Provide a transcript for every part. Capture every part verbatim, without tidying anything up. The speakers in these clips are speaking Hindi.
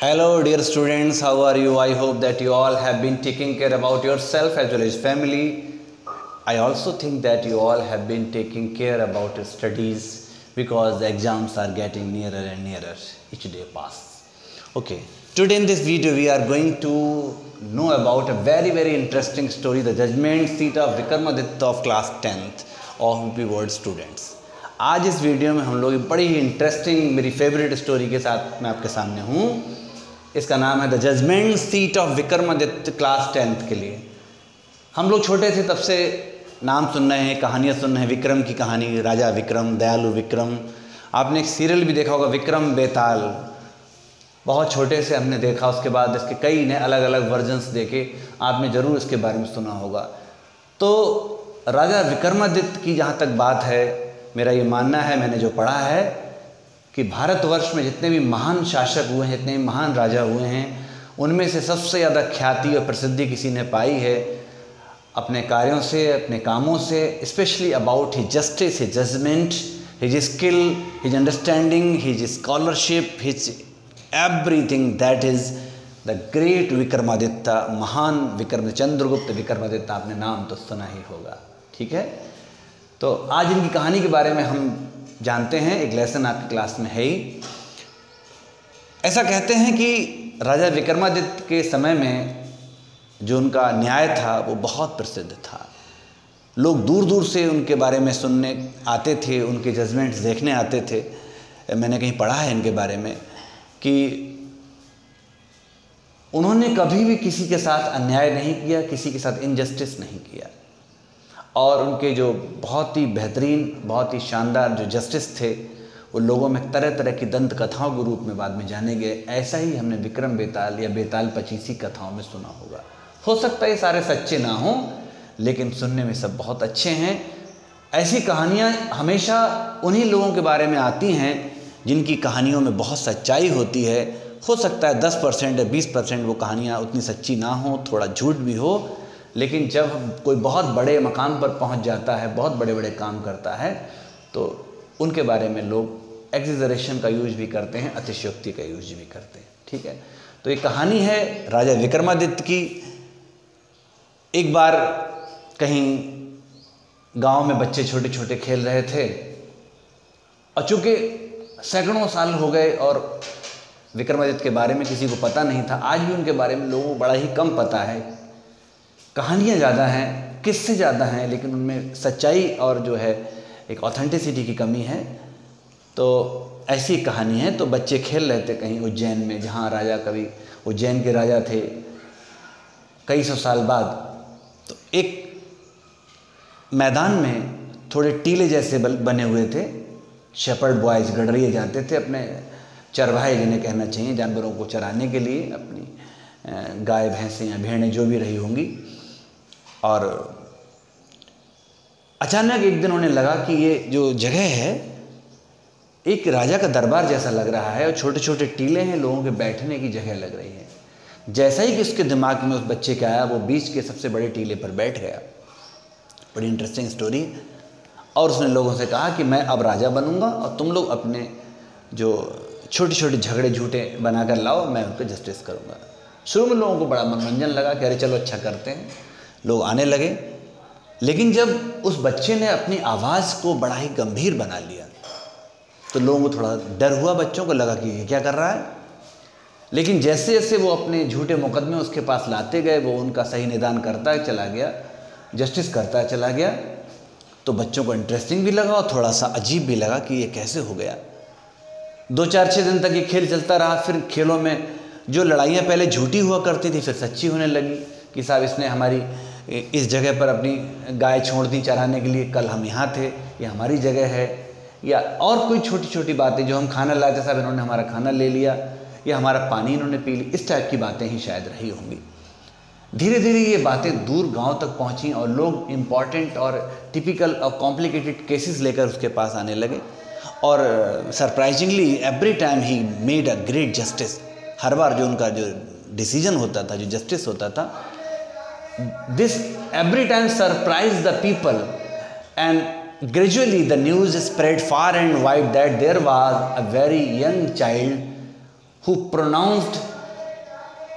Hello dear students, how are you? I hope that you all have been taking care about yourself as well as family. I also think that you all have been taking care about your studies because the exams are getting nearer and nearer each day pass. Okay, today in this video we are going to know about a very very interesting story, the judgment seat of Vikramaditya of class tenth of U P board students. आज इस वीडियो में हम लोग बड़ी ही इंटरेस्टिंग मेरी फेवरेट स्टोरी के साथ मैं आपके सामने हूँ। इसका नाम है the judgement seat of Vikramaditya class tenth के लिए। हम लोग छोटे थे तब से नाम सुन रहे हैं, कहानियाँ सुन रहे हैं, विक्रम की कहानी, राजा विक्रम, दयालु विक्रम। आपने एक सीरियल भी देखा होगा विक्रम बेताल, बहुत छोटे से हमने देखा। उसके बाद इसके कई नए अलग अलग वर्जन्स देखे, आपने ज़रूर इसके बारे में सुना होगा। तो राजा विक्रमादित्य की जहाँ तक बात है, मेरा ये मानना है, मैंने जो पढ़ा है कि भारतवर्ष में जितने भी महान शासक हुए हैं, जितने भी महान राजा हुए हैं, उनमें से सबसे ज़्यादा ख्याति और प्रसिद्धि किसी ने पाई है अपने कार्यों से, अपने कामों से, specially about his justice, his judgement, his skill, his understanding, his scholarship, his everything. That is the great Vikramaditya, महान विक्रम चंद्रगुप्त विक्रमादित्य। आपने नाम तो सुना ही होगा, ठीक है। तो आज इनकी कहानी के बारे में हम जानते हैं, एक लेसन आपकी क्लास में है ही। ऐसा कहते हैं कि राजा विक्रमादित्य के समय में जो उनका न्याय था वो बहुत प्रसिद्ध था। लोग दूर दूर से उनके बारे में सुनने आते थे, उनके जजमेंट्स देखने आते थे। मैंने कहीं पढ़ा है इनके बारे में कि उन्होंने कभी भी किसी के साथ अन्याय नहीं किया, किसी के साथ इनजस्टिस नहीं किया, और उनके जो बहुत ही बेहतरीन, बहुत ही शानदार जो जस्टिस थे वो लोगों में तरह तरह की दंत कथाओं के रूप में बाद में जाने गए। ऐसा ही हमने विक्रम बेताल या बेताल पचीसी कथाओं में सुना होगा। हो सकता है ये सारे सच्चे ना हों, लेकिन सुनने में सब बहुत अच्छे हैं। ऐसी कहानियाँ हमेशा उन्हीं लोगों के बारे में आती हैं जिनकी कहानियों में बहुत सच्चाई होती है। हो सकता है दस परसेंट या बीस परसेंट वो कहानियाँ उतनी सच्ची ना हो, थोड़ा झूठ भी हो, लेकिन जब कोई बहुत बड़े मकाम पर पहुंच जाता है, बहुत बड़े बड़े काम करता है, तो उनके बारे में लोग एक्सेजरेशन का यूज भी करते हैं, अतिशयोक्ति का यूज भी करते हैं, ठीक है। तो ये कहानी है राजा विक्रमादित्य की। एक बार कहीं गांव में बच्चे छोटे छोटे खेल रहे थे, और चूँकि सैकड़ों साल हो गए और विक्रमादित्य के बारे में किसी को पता नहीं था, आज भी उनके बारे में लोगों को बड़ा ही कम पता है। कहानियाँ ज़्यादा हैं, किस्से ज़्यादा हैं, लेकिन उनमें सच्चाई और जो है एक ऑथेंटिसिटी की कमी है। तो ऐसी कहानी है। तो बच्चे खेल रहे थे कहीं उज्जैन में, जहाँ राजा कभी उज्जैन के राजा थे कई सौ साल बाद। तो एक मैदान में थोड़े टीले जैसे बने हुए थे, शेपर्ड बॉयज़ गडरिए जाते थे अपने चरवाहे जिन्हें कहना चाहिए, जानवरों को चराने के लिए, अपनी गाय भैंसें या भेड़ें जो भी रही होंगी। और अचानक एक दिन उन्हें लगा कि ये जो जगह है एक राजा का दरबार जैसा लग रहा है, और छोटे छोटे टीले हैं, लोगों के बैठने की जगह लग रही है। जैसा ही कि उसके दिमाग में उस बच्चे का आया, वो बीच के सबसे बड़े टीले पर बैठ गया। बड़ी इंटरेस्टिंग स्टोरी। और उसने लोगों से कहा कि मैं अब राजा बनूंगा और तुम लोग अपने जो छोटे छोटे झगड़े झूठे बनाकर लाओ, मैं उनको जस्टिस करूंगा। शुरू में लोगों को बड़ा मनोरंजन लगा कि अरे चलो अच्छा करते हैं, लोग आने लगे। लेकिन जब उस बच्चे ने अपनी आवाज़ को बड़ा ही गंभीर बना लिया तो लोगों को थोड़ा डर हुआ, बच्चों को लगा कि ये क्या कर रहा है। लेकिन जैसे जैसे वो अपने झूठे मुकदमे उसके पास लाते गए, वो उनका सही निदान करता चला गया, जस्टिस करता चला गया। तो बच्चों को इंटरेस्टिंग भी लगा और थोड़ा सा अजीब भी लगा कि ये कैसे हो गया। दो चार छः दिन तक ये खेल चलता रहा। फिर खेलों में जो लड़ाइयाँ पहले झूठी हुआ करती थी फिर सच्ची होने लगी कि साहब इसने हमारी इस जगह पर अपनी गाय छोड़ दी चराने के लिए, कल हम यहाँ थे, ये हमारी जगह है। या और कोई छोटी छोटी बातें, जो हम खाना लाए थे साहब इन्होंने हमारा खाना ले लिया, या हमारा पानी इन्होंने पी ली, इस टाइप की बातें ही शायद रही होंगी। धीरे धीरे ये बातें दूर गांव तक पहुंची और लोग इम्पॉर्टेंट और टिपिकल और कॉम्प्लिकेटेड केसेस लेकर उसके पास आने लगे। और surprisingly every time he made a great justice. हर बार जो उनका जो डिसीजन होता था, जो जस्टिस होता था, this every time surprise the people, and gradually the news spread far and wide that there was a very young child who pronounced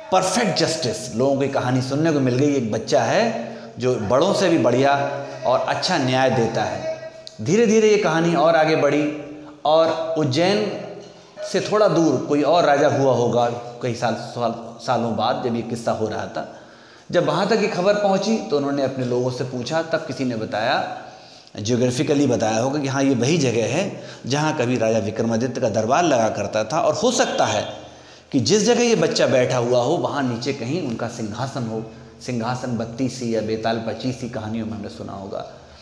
perfect justice. लोगों की कहानी सुनने को मिल गई, एक बच्चा है जो बड़ों से भी बढ़िया और अच्छा न्याय देता है। धीरे धीरे ये कहानी और आगे बढ़ी और उज्जैन से थोड़ा दूर कोई और राजा हुआ होगा कई साल, साल सालों बाद जब ये किस्सा हो रहा था। जब वहाँ तक ये खबर पहुँची तो उन्होंने अपने लोगों से पूछा, तब किसी ने बताया, जियोग्राफिकली बताया होगा कि हाँ ये वही जगह है जहाँ कभी राजा विक्रमादित्य का दरबार लगा करता था, और हो सकता है कि जिस जगह ये बच्चा बैठा हुआ हो वहाँ नीचे कहीं उनका सिंहासन हो। सिंहासन बत्तीसी या बेताल पच्चीसी कहानियों में हमने सुना होगा।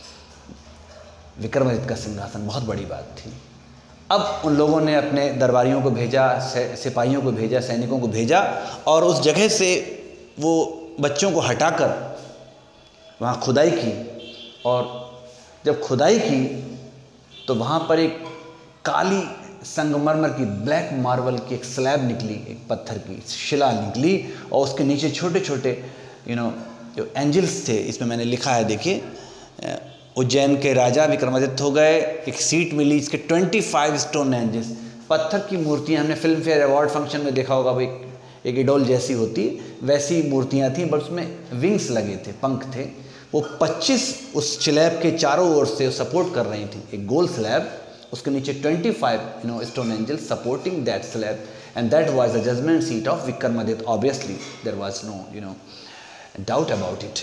विक्रमादित्य का सिंहासन बहुत बड़ी बात थी। अब उन लोगों ने अपने दरबारियों को भेजा, सिपाहियों को भेजा, सैनिकों को भेजा, और उस जगह से वो बच्चों को हटाकर वहाँ खुदाई की। और जब खुदाई की तो वहाँ पर एक काली संगमरमर की, ब्लैक मार्बल की एक स्लैब निकली, एक पत्थर की शिला निकली, और उसके नीचे छोटे छोटे यू नो जो एंजल्स थे। इसमें मैंने लिखा है, देखिए, उज्जैन के राजा विक्रमादित्य हो गए, एक सीट मिली, इसके पच्चीस स्टोन एंजल्स, पत्थर की मूर्तियाँ। हमने फिल्म फेयर अवार्ड फंक्शन में देखा होगा, वो एक एक इडोल जैसी होती वैसी मूर्तियाँ थी, बट उसमें विंग्स लगे थे, पंख थे। वो पच्चीस उस स्लैब के चारों ओर से सपोर्ट कर रही थी, एक गोल स्लैब, उसके नीचे पच्चीस you know stone angels supporting that slab, and that was the judgement seat of Vikramaditya. Obviously there was no you know doubt about it.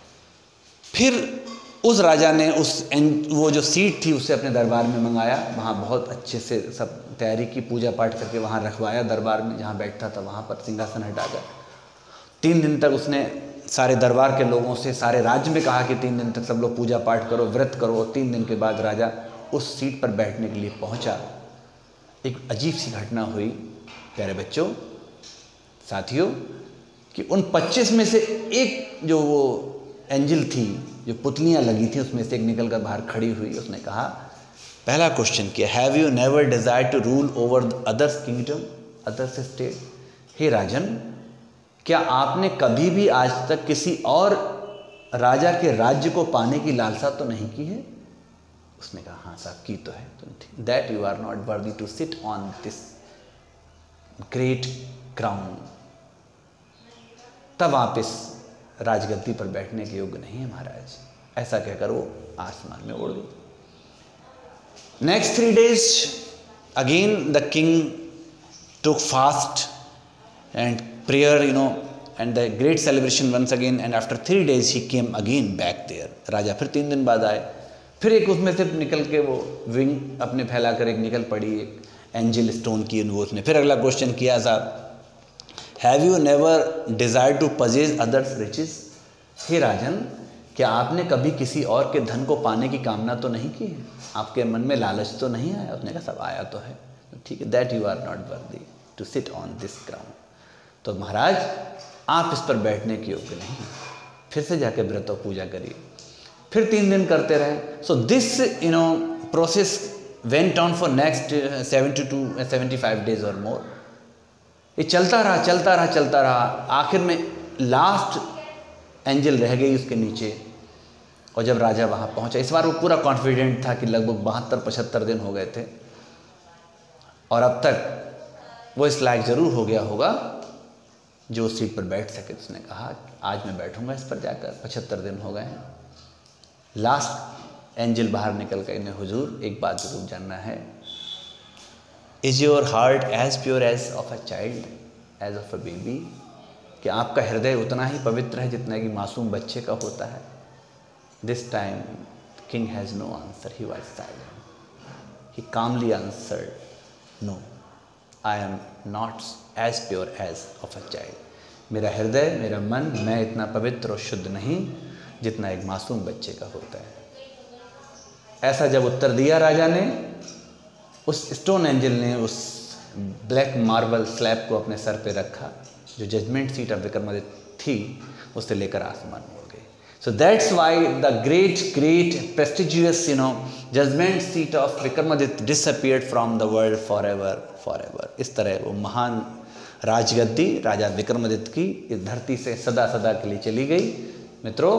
फिर उस राजा ने उस वो जो सीट थी उसे अपने दरबार में मंगाया, वहाँ बहुत अच्छे से सब तैयारी की, पूजा पाठ करके वहाँ रखवाया दरबार में, जहाँ बैठता था वहाँ पर सिंहासन हटाकर। तीन दिन तक उसने सारे दरबार के लोगों से, सारे राज्य में कहा कि तीन दिन तक सब लोग पूजा पाठ करो, व्रत करो। और तीन दिन के बाद राजा उस सीट पर बैठने के लिए पहुंचा। एक अजीब सी घटना हुई प्यारे बच्चों, साथियों, कि उन पच्चीस में से एक जो वो एंजल थी, जो पुतलियां लगी थी, उसमें से एक निकल कर बाहर खड़ी हुई। उसने कहा, पहला क्वेश्चन किया, have you never desire to rule over others kingdom, others state? हे राजन, क्या आपने कभी भी आज तक किसी और राजा के राज्य को पाने की लालसा तो नहीं की है? उसने कहा, हाँ साहब, की तो है। That you are not worthy to sit on this great crown. तब आप इस राजगद्दी पर बैठने के योग्य नहीं है महाराज। ऐसा कहकर वो आसमान में उड़ गई। Next three days again the king took fast and prayer, you know, and the great celebration once again, and after three days he came again back there. राजा फिर तीन दिन बाद आए, फिर एक उसमें से निकल के वो विंग अपने फैला कर एक निकल पड़ी, एक एंजल स्टोन की वो उसने। फिर अगला क्वेश्चन किया, साहब, have you never desire to possess others riches? हे राजन, क्या आपने कभी किसी और के धन को पाने की कामना तो नहीं की है? आपके मन में लालच तो नहीं आया? उसने कहा, सब आया तो है। ठीक है, that you are not worthy to sit on this crown. तो महाराज, आप इस पर बैठने के योग्य नहीं। फिर से जाके व्रत और पूजा करिए। फिर तीन दिन करते रहे। So this you know process went on for next seventy two seventy five days और मोर। ये चलता रहा चलता रहा चलता रहा। आखिर में लास्ट एंजल रह गई उसके नीचे। और जब राजा वहाँ पहुँचा, इस बार वो पूरा कॉन्फिडेंट था कि लगभग बहत्तर पचहत्तर दिन हो गए थे और अब तक वो इस लायक ज़रूर हो गया होगा जो उस सीट पर बैठ सके। उसने कहा, आज मैं बैठूंगा इस पर जाकर, पचहत्तर दिन हो गए हैं। लास्ट एंजल बाहर निकल कर इन्हें, हुजूर एक बात जरूर जानना है, is your heart as pure as of a child, as of a baby? कि आपका हृदय उतना ही पवित्र है जितना कि मासूम बच्चे का होता है? This time king has no answer, he was silent. He calmly answered, no, I am not as pure as of a child. मेरा हृदय, मेरा मन, मैं इतना पवित्र और शुद्ध नहीं जितना एक मासूम बच्चे का होता है। ऐसा जब उत्तर दिया राजा ने, उस स्टोन एंजल ने उस ब्लैक मार्बल स्लैब को अपने सर पे रखा, जो जजमेंट सीट ऑफ विक्रमादित्य थी, उसे लेकर आसमान में उड़ गई। So that's why the great great prestigious you know judgement seat of Vikramaditya disappeared from the world for ever for ever. इस तरह वो महान राजगद्दी राजा विक्रमादित्य की इस धरती से सदा सदा के लिए चली गई मित्रों।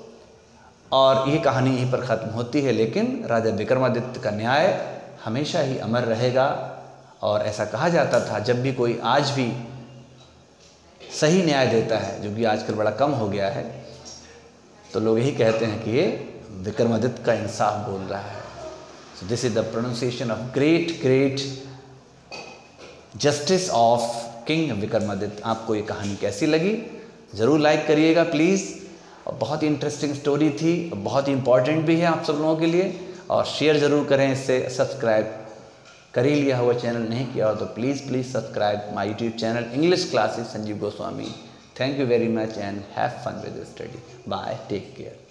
और ये कहानी यहीं पर ख़त्म होती है, लेकिन राजा विक्रमादित्य का न्याय हमेशा ही अमर रहेगा। और ऐसा कहा जाता था, जब भी कोई आज भी सही न्याय देता है, जो कि आजकल बड़ा कम हो गया है। तो लोग यही कहते हैं कि ये विक्रमादित्य का इंसाफ बोल रहा है। So this is the pronunciation of great great justice of king Vikramaditya. आपको ये कहानी कैसी लगी ज़रूर लाइक करिएगा प्लीज़। और बहुत ही इंटरेस्टिंग स्टोरी थी, बहुत ही इंपॉर्टेंट भी है आप सब लोगों के लिए। और शेयर ज़रूर करें, इससे सब्सक्राइब कर ही लिया हुआ चैनल नहीं किया हो तो please please subscribe my YouTube channel English classes Sanjeev Goswami. Thank you very much and have fun with study. Bye, take care.